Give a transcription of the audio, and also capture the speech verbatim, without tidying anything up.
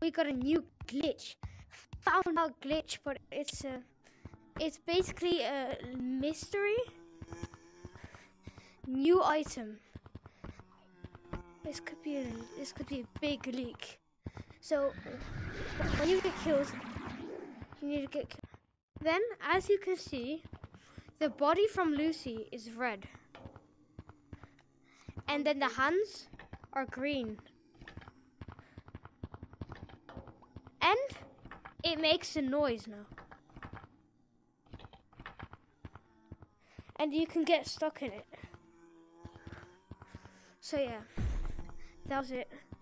we got a new glitch. Found out glitch, but it's a, it's basically a mystery. New item. This could be a, this could be a big leak. So when you get killed, you need to get killed. Then, as you can see, the body from Lucy is red, and then the hands are green, and it makes a noise now, and you can get stuck in it. So yeah, that was it.